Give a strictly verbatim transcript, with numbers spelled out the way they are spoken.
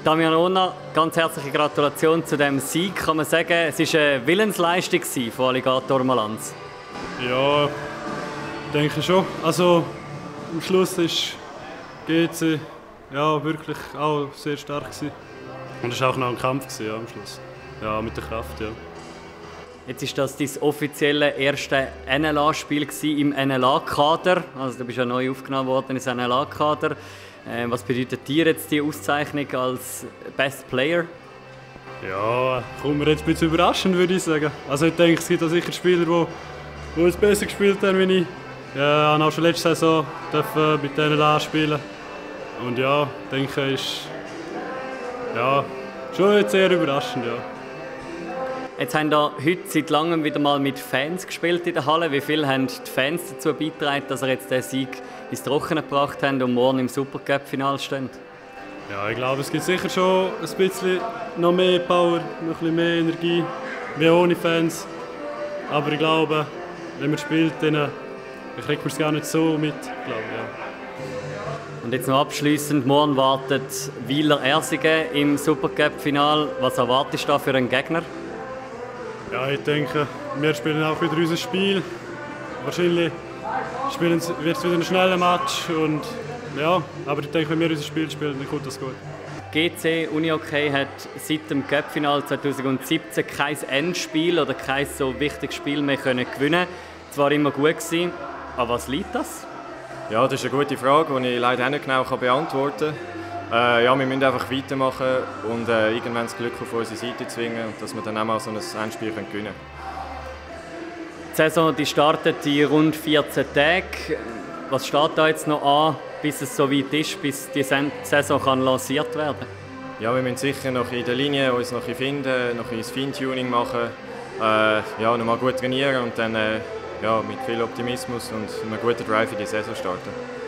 Damian Ohner, ganz herzliche Gratulation zu diesem Sieg. Kann man sagen, es war eine Willensleistung von Alligator Malanz? Ja, denke schon. Also am Schluss ist G C ja, wirklich auch sehr stark gewesen. Und es war auch noch ein Kampf gewesen, ja, am Schluss. Ja, mit der Kraft, ja. Jetzt ist das dein offizielle erste N L A-Spiel im N L A-Kader. Also du bist ja neu aufgenommen worden ins N L A-Kader. Äh, was bedeutet dir jetzt die Auszeichnung als Best Player? Ja, kommt mir jetzt ein bisschen überraschend, würde ich sagen. Also ich denke, es gibt auch sicher Spieler, die, die jetzt besser gespielt haben wie ich. Ja, ich durfte auch schon letzte Saison mit N L A spielen. Und ja, ich denke, es ist ja, schon jetzt sehr überraschend, ja. Jetzt haben wir heute seit langem wieder mal mit Fans gespielt in der Halle. Wie viel haben die Fans dazu beigetragen, dass ihr jetzt den Sieg ins Trockene gebracht habt und morgen im Supercup-Finale steht? Ja, ich glaube, es gibt sicher schon ein bisschen noch mehr Power, noch ein bisschen mehr Energie, wie ohne Fans. Aber ich glaube, wenn man spielt, dann kriegt man es gar nicht so mit, glaube ich, ja. Und jetzt noch abschliessend, morgen wartet Weiler Ersingen im Supercup-Finale. Was erwartest du da für einen Gegner? Ja, ich denke, wir spielen auch wieder unser Spiel. Wahrscheinlich spielen, wird es wieder ein schneller Match. Und, ja, aber ich denke, wenn wir unser Spiel spielen, dann kommt das gut. G C Unihockey hat seit dem Cup-Finale zweitausendsiebzehn kein Endspiel oder kein so wichtiges Spiel mehr können gewinnen. Es war immer gut gewesen, aber was liegt das? Ja, das ist eine gute Frage, die ich leider nicht genau beantworten kann. Äh, ja, wir müssen einfach weitermachen und äh, irgendwann das Glück auf unsere Seite zwingen, dass wir dann auch mal so ein Endspiel gewinnen können. Die Saison die startet in rund vierzehn Tagen. Was steht da jetzt noch an, bis es so weit ist, bis die Saison kann lanciert werden kann? Ja, wir müssen sicher noch in der Linie uns noch finden, noch ein Feintuning machen, äh, ja, noch mal gut trainieren und dann äh, ja, mit viel Optimismus und einem guten Drive in die Saison starten.